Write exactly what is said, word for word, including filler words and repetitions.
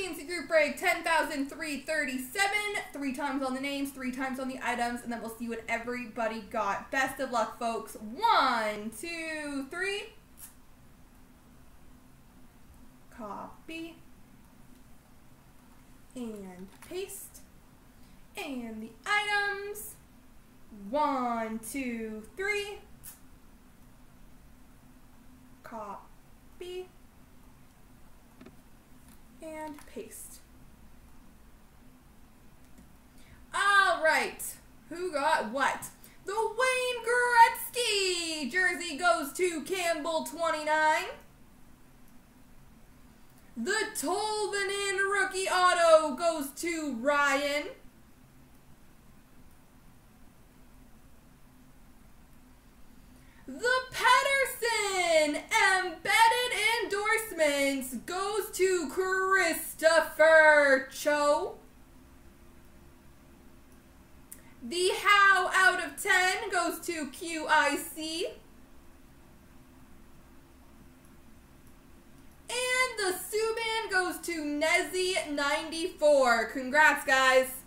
C N C group break ten thousand three hundred thirty-seven. Three times on the names, three times on the items, and then we'll see what everybody got. Best of luck, folks. One, two, three. Copy. And paste. And the items. One, two, three. Copy. And paste. All right. Who got what? The Wayne Gretzky jersey goes to Campbell twenty-nine. The Tolvanen rookie auto goes to Ryan. The Pettersson embedded endorsements goes to Christopher Cho. The How out of ten goes to Q I C. And the Subban goes to Nezzy ninety-four. Congrats, guys.